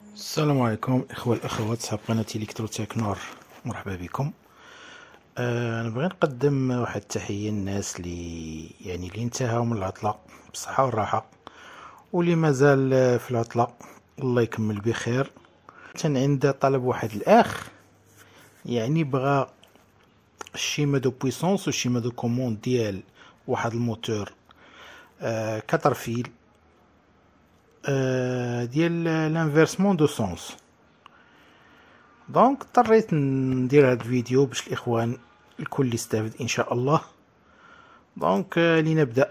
السلام عليكم اخوة الاخوات صحاب قناة الكتروتك نور. مرحبا بكم. نبغي نقدم واحد التحية للناس اللي انتهوا من العطلة بالصحة والراحة، واللي مازال في العطلة الله يكمل بخير. كان عند طلب واحد الاخ بغى الشيما دو بويسونس والشيما دو كوموند ديال واحد الموتور 4 فيل ديال لانفيرسمون دو سونس. دونك اضطريت ندير هاد الفيديو باش الاخوان الكل يستافد ان شاء الله. دونك لنبدا.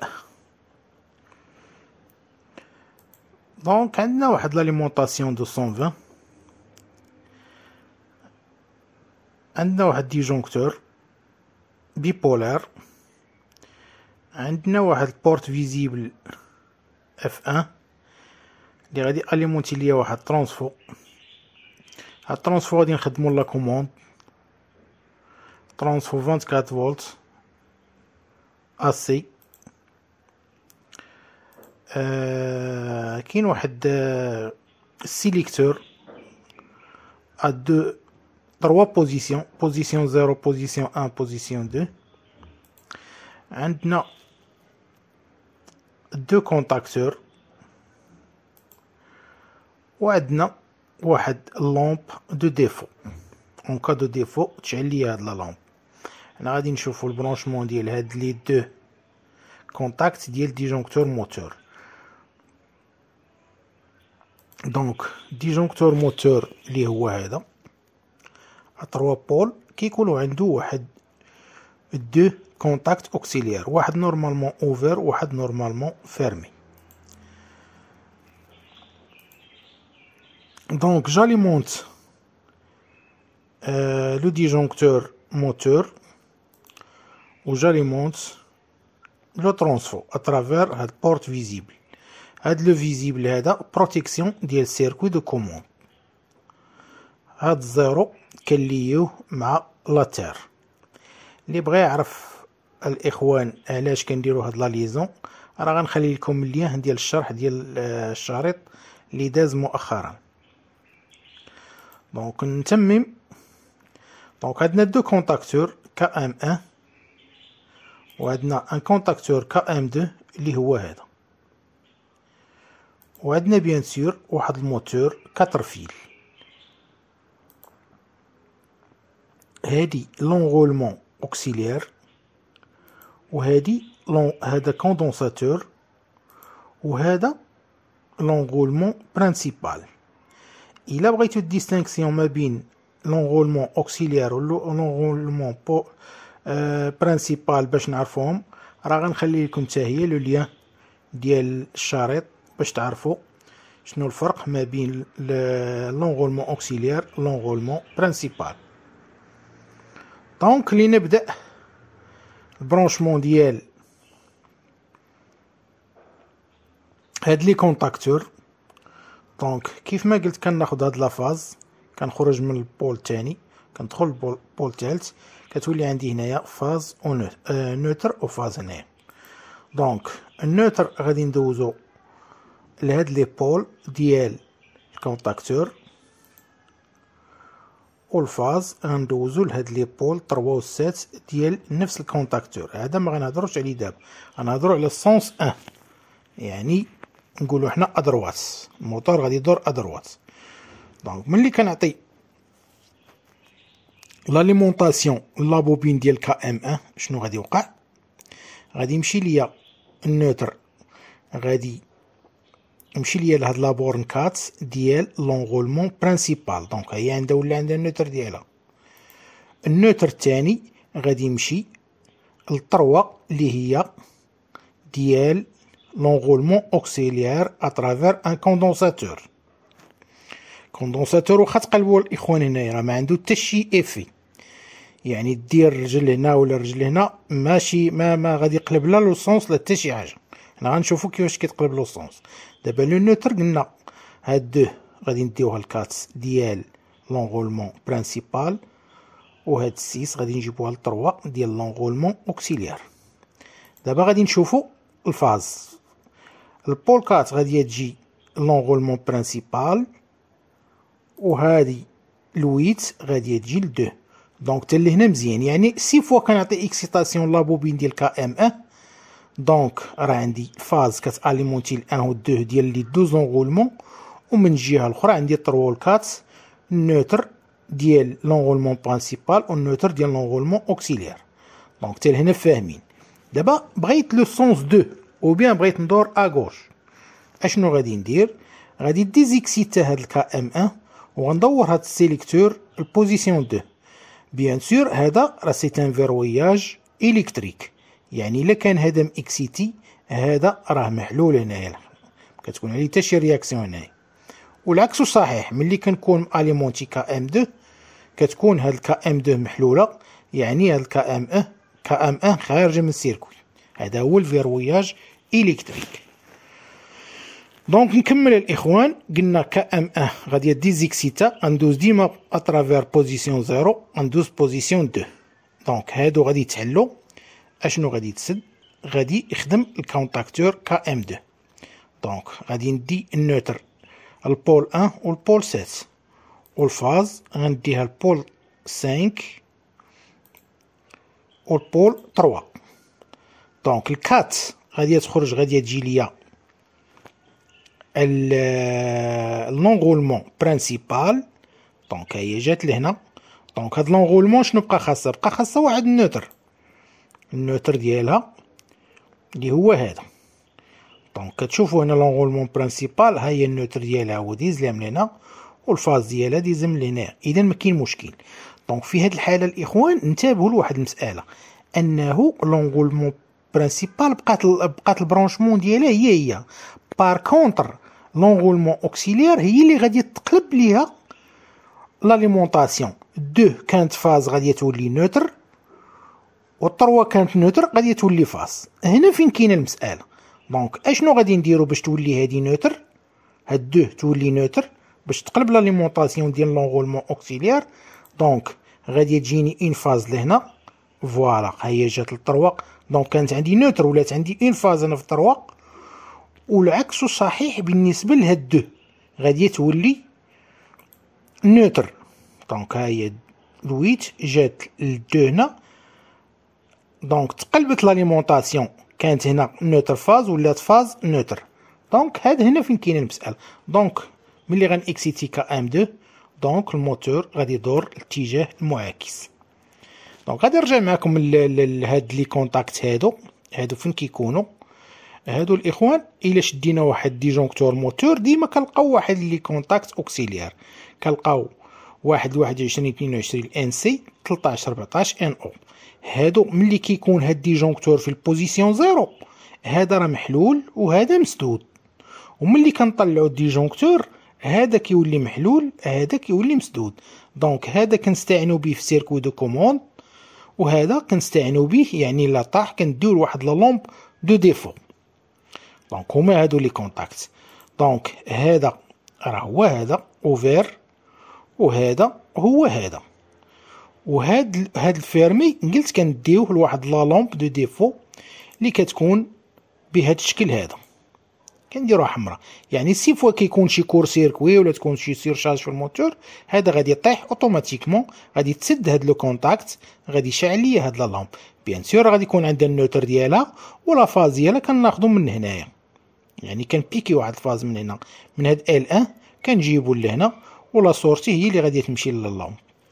دونك عندنا واحد لاليمونطاسيون دو 120، عندنا واحد ديجونكتور بيبولار، عندنا واحد البورت فيزيبل اف 1 اللي غادي اليمونتي ليا واحد ترانسفو. هاد الترانسفو غادي نخدمو لا كوموند ترانسفو 24 فولت AC. كاين واحد سيليكتور ا 3 بوزيسيون، بوزيسيون 0 بوزيسيون 1 بوزيسيون 2. عندنا 2 كونتاكتور، وعندنا واحد لامب دو ديفو. اون كا دو ديفو تشعل ليا هاد لا لامب. انا غادي نشوفو البرونشمون ديال هاد لي دو كونتاكت ديال ديجونكتور موتور. دونك ديجونكتور موتور اللي هو هذا 3 بول كيكونوا عنده واحد 2 كونتاكت اوكسيليير، واحد نورمالمون اوفر واحد نورمالمون فيرمي. دونك جاليمونت لو ديجونكتور موتور و جاليمونت لو ترانسفو اترافير هاد بورت فيزيبل. هاد لو فيزيبل هذا بروتيكسيون ديال سيركوي دو كوموند. هاد الزيرو كنليوه مع لاتير. اللي بغى يعرف الاخوان علاش كنديرو هاد لا ليزون راه غنخلي لكم اللين ديال الشرح ديال الشريط اللي داز مؤخرا. دونك نتمم. دونك عندنا 2 كونتاكتور KM1 وعندنا ان كونتاكتور KM2 اللي هو هذا، وعندنا بيان سور واحد الموتور 4 فيل. هادي لونغولمون اوكسيليير، وهادي هذا كوندونساتور، وهذا لونغولمون برينسيبال. الا بغيتو الديستينكسيون ما بين لونغولمون اوكسيليير و لونغولمون برينسيبال باش نعرفوهم راه غنخلي لكم حتى هي لو لين ديال الشريط باش تعرفوا شنو الفرق ما بين لونغولمون اوكسيليير لونغولمون برينسيبال. دونك لنبدا البرونشمون ديال هاد لي كونتاكتور. دونك كيف ما قلت كناخد هاد لافاز، كنخرج من البول الثاني كندخل البول الثالث، كتولي عندي هنايا فاز او نوتر او فاز هنايا. دونك النوتر غادي ندوزو لهاد لي بول ديال الكونتاكتور، والفاز غندوزو لهاد لي بول 3 و 7 ديال نفس الكونتاكتور. هذا ما غنهضروش عليه دابا، غنهضرو على السونس 1، يعني نقولو حنا ادروات، الموتور غادي يدور ادروات. دونك ملي كنعطي لاليمونطاسيون لابوبين ديال KM1 شنو غادي يوقع؟ غادي يمشي ليا النوتر، غادي يمشي ليا لهاد لابورن كات ديال لونغولمون برينسيبال. دونك هي عندها ولا عندها النوتر ديالها. النوتر الثاني غادي يمشي للطروا اللي هي ديال لونغولمون اوكسيليير اترافير ان كوندونساتور. كوندونساتور واخا تقلبوا الاخوان هنايا راه ما عنده حتى شي افي، يعني دير رجل هنا ولا رجل هنا ماشي ما غادي يقلب لا لو سونس لا حتى شي حاجه. حنا غنشوفوا كيفاش كيتقلب لو سونس. دابا لو نوتر قلنا هاد دو غادي نديوها الكاتس ديال لونغولمون برينسيبال، وهاد السيس غادي نجيبوها ل3 ديال لونغولمون اوكسيليير. دابا غادي نشوفوا الفاز. البول 4 غادي تجي لونغولمون برينسيبال، وهادي الويت غادي تجي ل 2. دونك حتى لهنا مزيان، يعني 6 فوا كنعطي اكسيتاسيون لا بوبين ديال كا ام 1. دونك راه عندي فاز كتاليمونتي ل 1 و 2 ديال لي 12 انغولمون، ومن الجهه الاخرى عندي 3 و 4 النوتر ديال لونغولمون برينسيبال و النوتر ديال لونغولمون اوكسيليير. دونك حتى لهنا فاهمين. دابا بغيت لو سونس 2 او بيان بغيت ندور اغوش، اشنو غادي ندير؟ غادي ديزيكسيتا هاد الكا ام 1 وغندور هاد السيليكتور البوزيسيون 2. بيان سور هذا راه سي ان فيروياج الكتريك، يعني الا كان هذا ماكسيتي هذا راه محلول هنايا، كتكون عليه حتى شي رياكسيون هنايا. والعكس صحيح، ملي كنكون اليمونتي كا ام 2 كتكون هاد الكا ام 2 محلوله، يعني هاد الكا ام 1 كا ام 1 خارجه من السيركوي. هذا هو الفيروياج الكتريك. دونك نكمل الاخوان. قلنا كا ام 1 غادي ديزيكسيتا، غندوز ديما اترافير بوزيسيون 0، غندوز بوزيسيون 2. دونك هادو غادي يتحلوا. اشنو غادي يتسد؟ غادي يخدم الكونتاكتور كا ام 2. دونك غادي ندي النوتر البول 1 والبول 7، والفاز غنديها البول 5 والبول 3. دونك الكات غادي تخرج، غادي تجي ليا لونغولمون برينسيبال. دونك هي جات لهنا. دونك هاد لونغولمون شنو بقى خاصها؟ بقى خاصها واحد النوتر ديالها اللي هو هذا. دونك كتشوفوا هنا لونغولمون برينسيبال، ها هي النوتر ديالها هو ديز لها من هنا، والفاز ديالها ديزها من هنا، اذا ما كاين مشكل. دونك في هاد الحاله الاخوان انتبهوا لواحد المساله، انه لونغولمون برينسيبال بقات البرونشمون ديالها هي. بار كونتر لونغولمون اوكسيليير هي اللي غادي تقلب ليها لاليمونطاسيون. 2 كانت فاز غادي تولي نوتر، و 3 كانت نوتر غادي تولي فاز. هنا فين كاينه المساله. دونك اشنو غادي نديرو باش تولي هادي نوتر؟ هاد 2 تولي نوتر باش تقلب لاليمونطاسيون ديال لونغولمون اوكسيليير. دونك غادي تجيني اون فاز لهنا، فوالا ها هي جات ل 3. دونك كانت عندي نوتر ولات عندي اون فاز انا في 3. والعكس صحيح بالنسبه لهاد 2 غادي تولي نوتر. دونك ها هي الويت جات ل 2 هنا. دونك تقلبت لاليمونطاسيون، كانت هنا نوتر فاز ولات فاز نوتر. دونك هاد هنا فين كاينه المساله. دونك ملي غنكسيتي كا ام 2 دونك الموتور غادي يدور الاتجاه المعاكس. دونك غادي نرجع معكم لهاد لي كونتاكت هادو فين كيكونوا. هادو الاخوان الا شدينا واحد ديجونكتور موتور ديما كنلقاو واحد لي كونتاكت اوكسيليير، كنلقاو واحد 21 22 ان سي 13 14 ان او. هادو ملي كيكون هاد ديجونكتور في البوزيسيون 0 هذا راه محلول وهذا مسدود، وملي كنطلعو الديجونكتور هذا كيولي محلول هذا كيولي مسدود. دونك هذا كنستعينو به في سيركوي دو كوموند، وهذا كنستعينو به يعني لا طاح كنديو لواحد لا لومب دو ديفو. دونك هما هادو لي كونتاكت. دونك هذا راه هو هذا اوفير، وهذا هو هذا، وهاد الفيرمي قلت كنديوه لواحد لا لومب دو ديفو اللي كتكون بهاد الشكل هذا، كنديروها حمراء. يعني سي فوا كيكون شي كور سيركوي ولا تكون شي سيرشارج في الموتور هذا غادي يطيح اوتوماتيكمون، غادي تسد هاد لو كونتاكت، غادي يشعل ليا هاد لا لومب. بيان سور غادي يكون عندها النوتر ديالها ولا فاز ديالها كناخذو من هنايا، يعني كنبيكي واحد الفاز من هنا من هاد ال 1 كنجيبو لهنا، ولا سورتي هي اللي غادي تمشي لللومب.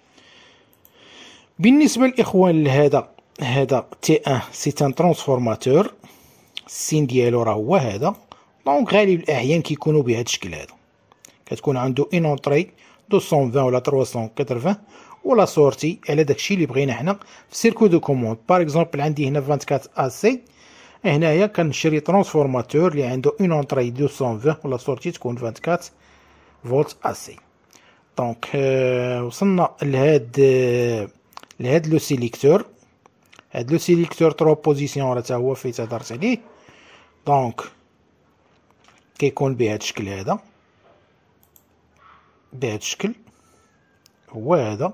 بالنسبه للاخوان لهذا تي 1 سي ان ترانسفورماتور، السين ديالو راه هو هذا. دونك غالب الاحيان كيكونوا بهذا الشكل هذا، كتكون عنده اون اونطري 220 ولا 380 ولا سورتي على داكشي اللي بغينا حنا في سيركو دو كوموند. باغ اكزومبل عندي هنا 24 ا سي، هنايا كنشري ترانسفورماتور اللي عنده اون اونطري 220 ولا سورتي تكون 24 فولت ا سي. دونك وصلنا لهاد لو سيليكتور. هاد لو سيليكتور 3 بوزيسيون راه تا هو فايت هضرت عليه. دونك كيكون بهاد الشكل هذا، بهاد الشكل هو هذا.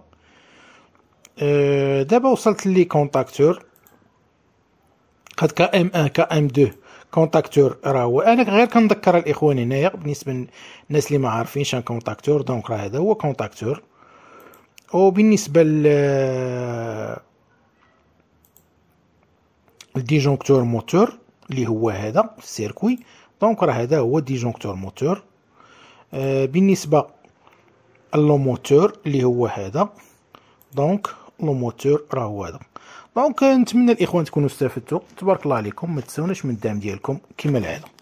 دابا وصلت لي كونتاكتور. هاد كا ام 1 كا ام 2 كونتاكتور راه هو، انا غير كنذكر الاخوان هنايا بالنسبه للناس اللي ما عارفينش ان كونتاكتور. دونك راه هذا هو كونتاكتور. وبالنسبه الديجونكتور موتور اللي هو هذا في السيركوي، دونك راه هذا هو ديجونكتور موتور. بالنسبه لو موتور اللي هو هذا، دونك لو موتور راه هو هذا. دونك نتمنى الاخوان تكونوا استفدتوا. تبارك الله عليكم، ما تنسوناش من الدعم ديالكم كما العاده.